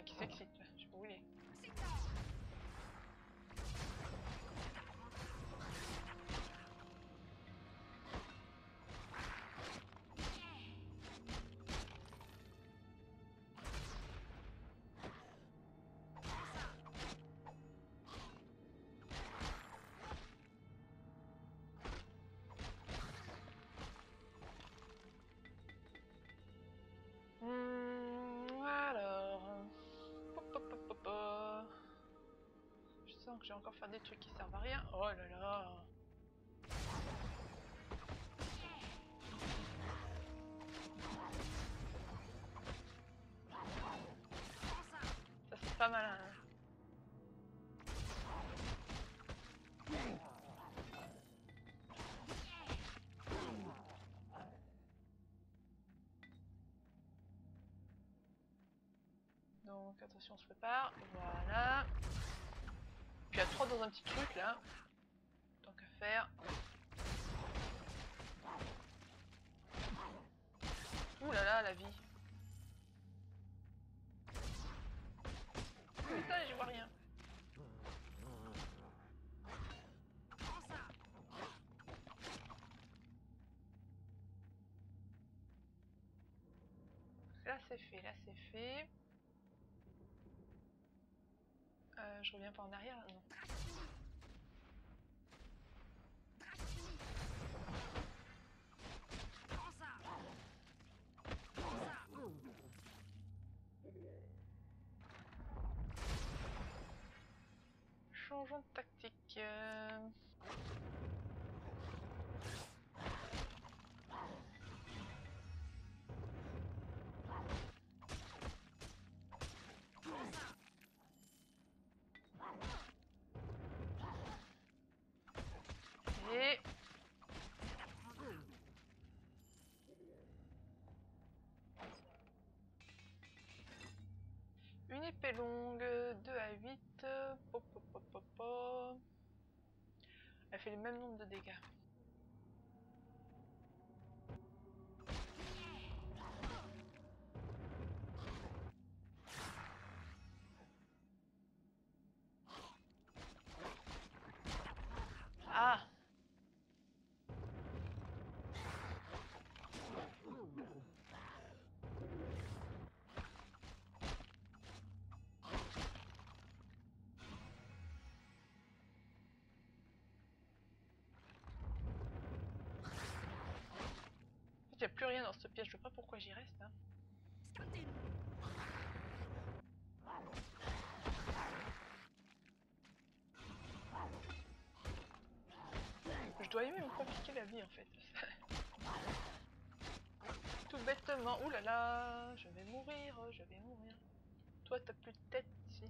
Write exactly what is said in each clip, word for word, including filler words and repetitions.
qui s'excite là, je sais pas où il est. Hmm, alors... Pop, pop, pop, pop, pop. Je sens que je vais encore faire des trucs qui servent à rien. Oh là là. Ça c'est pas malin. Hein. Donc attention, on se prépare. Voilà. Puis il y a trois dans un petit truc là. Tant qu'à faire. Ouh là là, la vie. Putain, j'y vois rien. Là c'est fait, là c'est fait. Euh, je reviens pas en arrière, non. Changeons de tactique. Euh... Et... Une épée longue, deux à huit. Pop, pop, pop, pop, pop. Elle fait le même nombre de dégâts. Ah! Il n'y a plus rien dans ce piège, je sais pas pourquoi j'y reste. Hein. Je dois aimer me compliquer la vie en fait. Tout bêtement. Ouh là là, je vais mourir, je vais mourir. Toi, t'as plus de tête ici.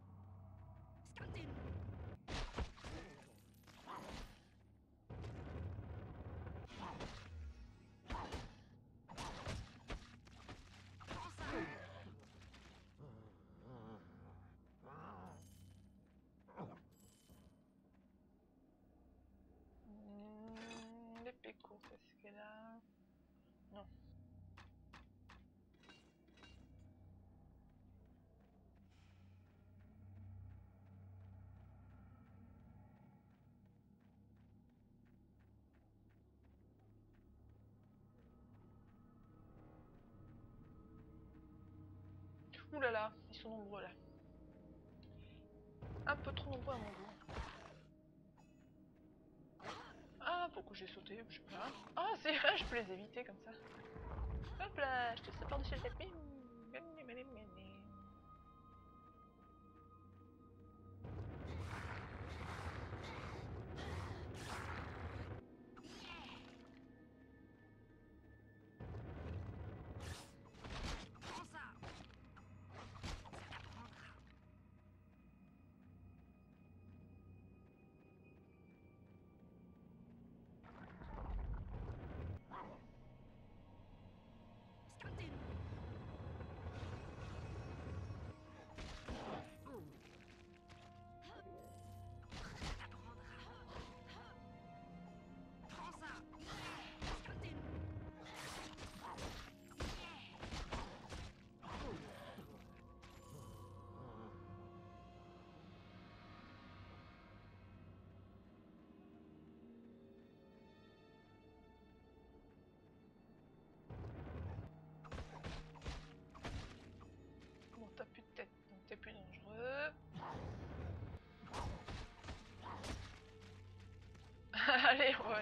Mmh, l'épée courte, est-ce qu'elle a... Non. Ouh là là, ils sont nombreux là. Un peu trop nombreux à mon goût. Ah, pourquoi j'ai sauté? Je sais pas. Ah, c'est vrai, je peux les éviter comme ça. Hop là, je te saute par-dessus la tête.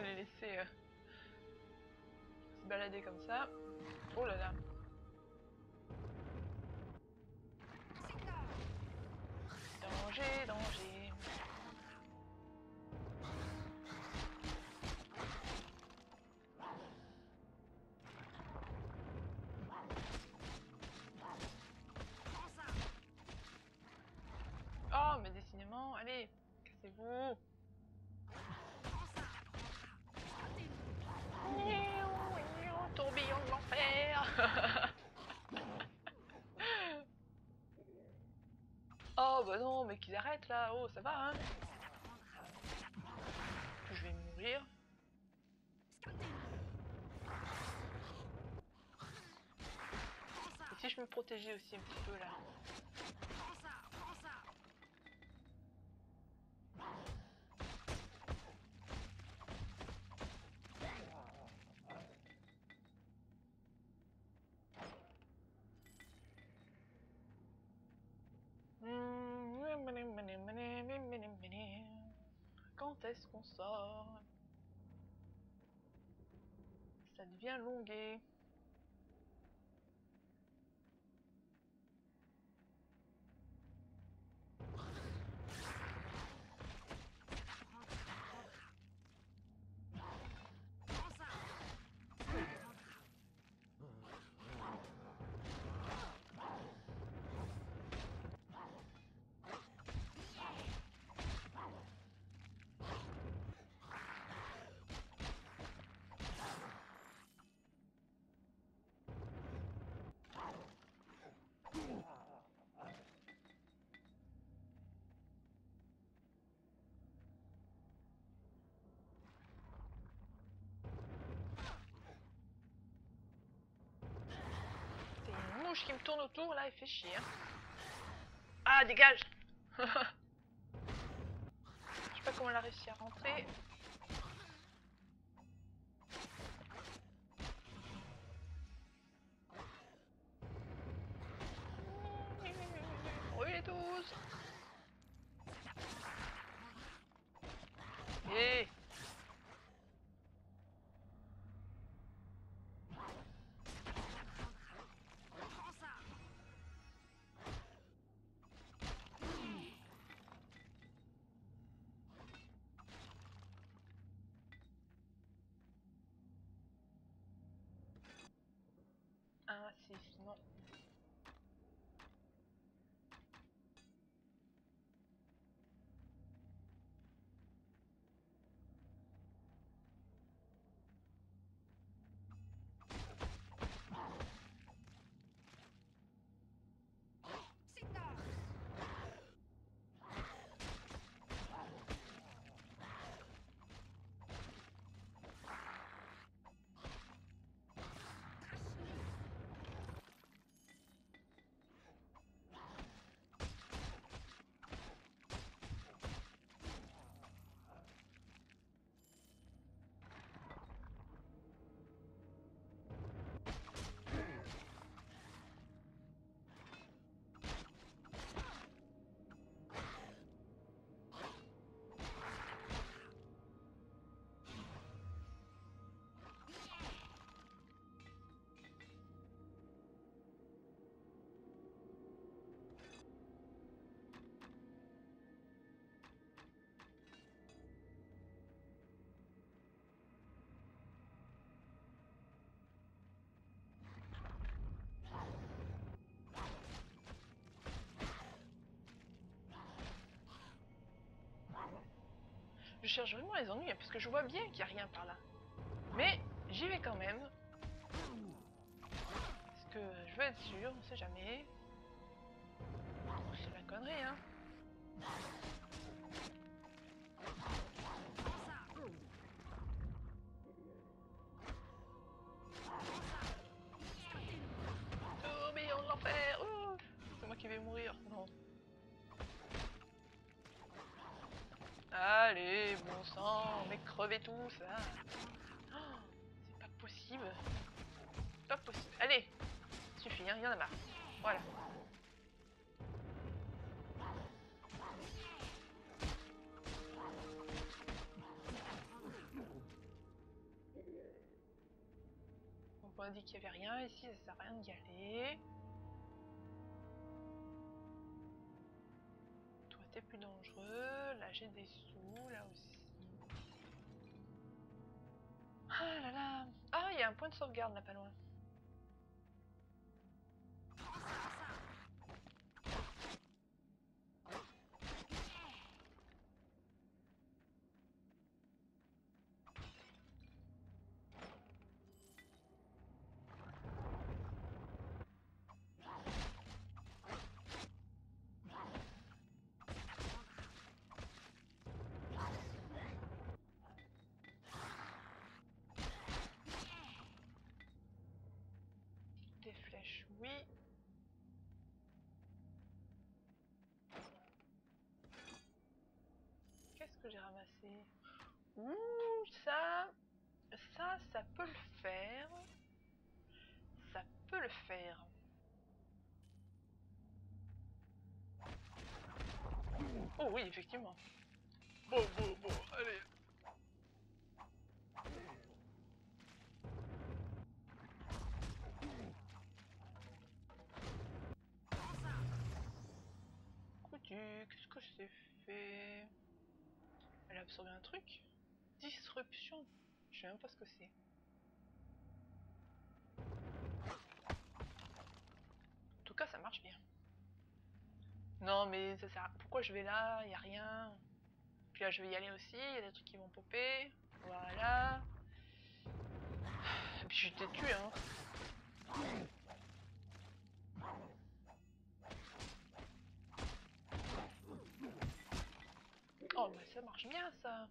les laisser euh, se balader comme ça. Oh là là. Danger, danger. Oh, mais décidément, allez, cassez-vous. Tourbillon de l'enfer. Oh bah non, mais qu'ils arrêtent là. Oh, ça va, hein. Je vais mourir. Et si je me protégeais aussi un petit peu là. Quand est-ce qu'on sort? Ça devient longué. Qui me tourne autour là, il fait chier. Hein. Ah, dégage. Je sais pas comment elle a réussi à rentrer. Brûlez tous. Et un, six, non. Je cherche vraiment les ennuis parce que je vois bien qu'il n'y a rien par là. Mais j'y vais quand même. Parce que je veux être sûr, on sait jamais. C'est la connerie, hein. Tourbillon de l'enfer. Oh, c'est moi qui vais mourir. Non. Allez, bon sang, mais crevez tous là. Oh, c'est pas possible. Pas possible. Allez, suffit, hein, il y en a marre. Voilà. on a dit qu'il n'y avait rien ici, ça sert à rien d'y aller. Toi t'es plus dangereux, là j'ai des sous, là aussi. Ah là là. Ah, il y a un point de sauvegarde là pas loin. Des flèches, oui. Qu'est-ce que j'ai ramassé? Ouh, ça, ça, ça peut le faire. Ça peut le faire. Oh oui, effectivement. Bon, bon, bon, allez. Coutu, qu'est-ce que j'ai fait? Elle a absorbé un truc? Disruption. Je sais même pas ce que c'est. En tout cas, ça marche bien. Non, mais ça sert à... Pourquoi je vais là? Y a rien. Puis là, je vais y aller aussi. Il y a des trucs qui vont popper. Voilà. Et puis je t'ai tué, hein. Oh, mais ça marche bien, ça.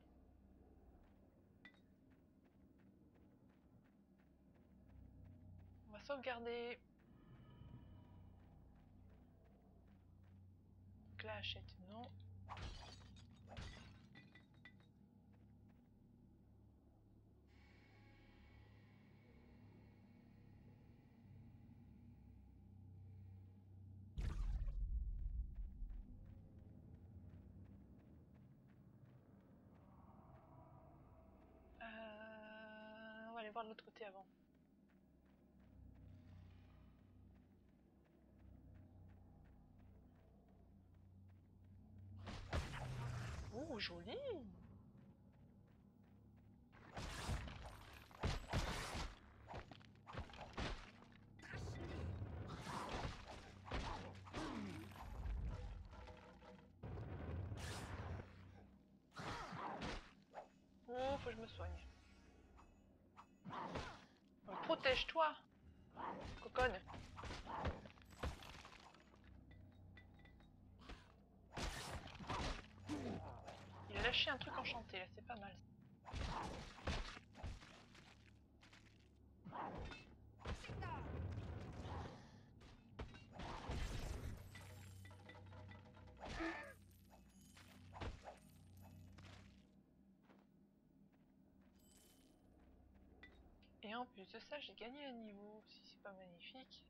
On va sauvegarder. Donc là, achète, non. Euh... On va aller voir de l'autre côté avant. Ouh, joli. Oh, faut que je me soigne. Protège-toi, coconne. Il a lâché un truc enchanté, là, c'est pas mal. Et en plus de ça, j'ai gagné un niveau, si c'est pas magnifique.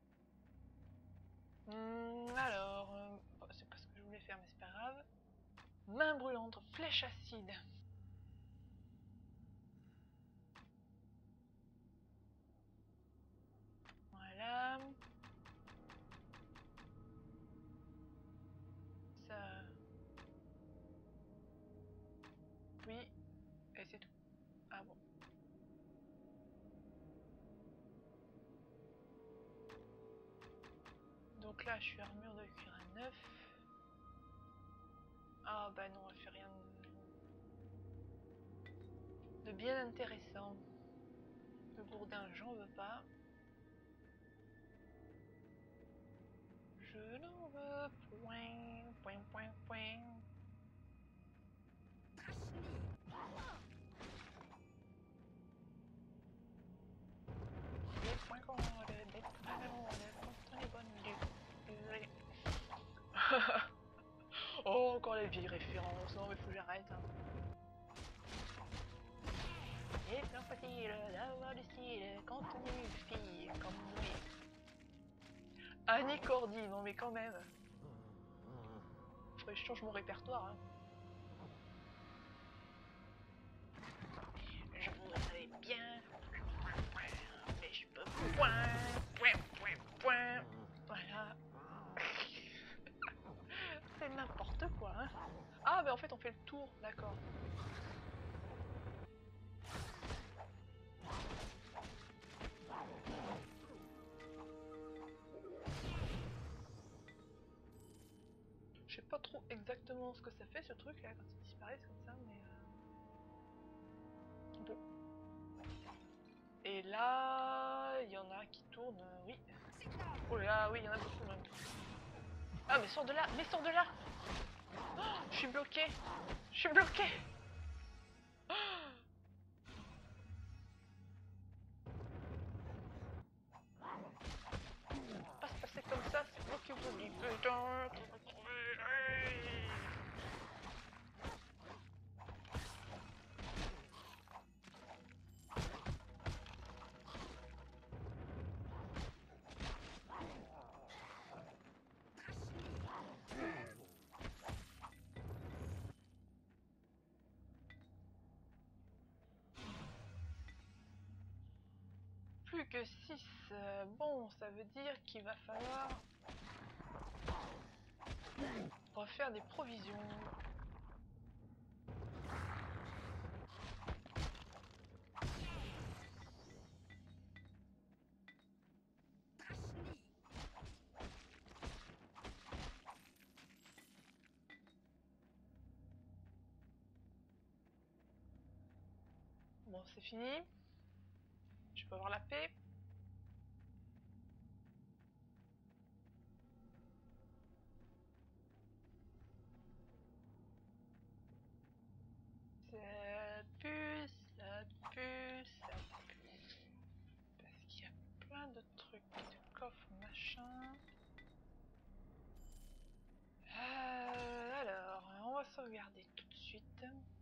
Hum, alors, euh, bon, c'est pas ce que je voulais faire, mais c'est pas grave. Main brûlante, flèche acide. Voilà. Ça... Oui. Et c'est tout. Ah bon. Donc là, je suis armure de cuir à neuf. Ah bah non, elle fait rien de, de bien intéressant. Le gourdin, j'en veux pas. Je n'en veux point, point, point, point. Les points qu'on enlève, les points qu'on enlève, contre les bonnes durées. Oh, encore les vieilles références. Non, mais faut que j'arrête. Hein. Il est bien facile d'avoir du style quand on est une fille comme oui. Annie Cordy, non mais quand même. Faudrait que je change mon répertoire. Hein. Je voudrais bien, mais je peux Point, point, point, point. Voilà. C'est n'importe quoi, hein. Ah, bah en fait, on fait le tour, d'accord. Je sais pas trop exactement ce que ça fait ce truc là quand ils disparaissent comme ça, mais euh... bon. Et là, il y en a qui tournent, euh, oui. Oh là, oui, il y en a beaucoup même. Ah, mais sors de là, mais sors de là. Oh, je suis bloqué, je suis bloqué. Oh, pas se passer comme ça, c'est moi qui vous dis putain, tu vas crever. Hey. Plus que six, euh, bon, ça veut dire qu'il va falloir refaire des provisions. Bon, c'est fini. Je peux avoir la paix. Ça pue, ça pue, ça pue. Parce qu'il y a plein de trucs, de coffres, machin. Euh, alors, on va sauvegarder tout de suite.